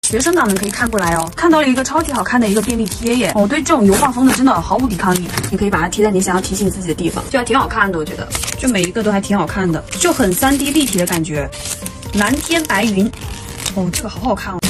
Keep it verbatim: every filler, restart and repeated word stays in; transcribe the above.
学生党们可以看过来哦，看到了一个超级好看的一个便利贴耶！我、哦、对这种油画风的真的毫无抵抗力，你可以把它贴在你想要提醒自己的地方，就还挺好看的，我觉得，就每一个都还挺好看的，就很 三 D 立体的感觉。蓝天白云，哦，这个好好看哦。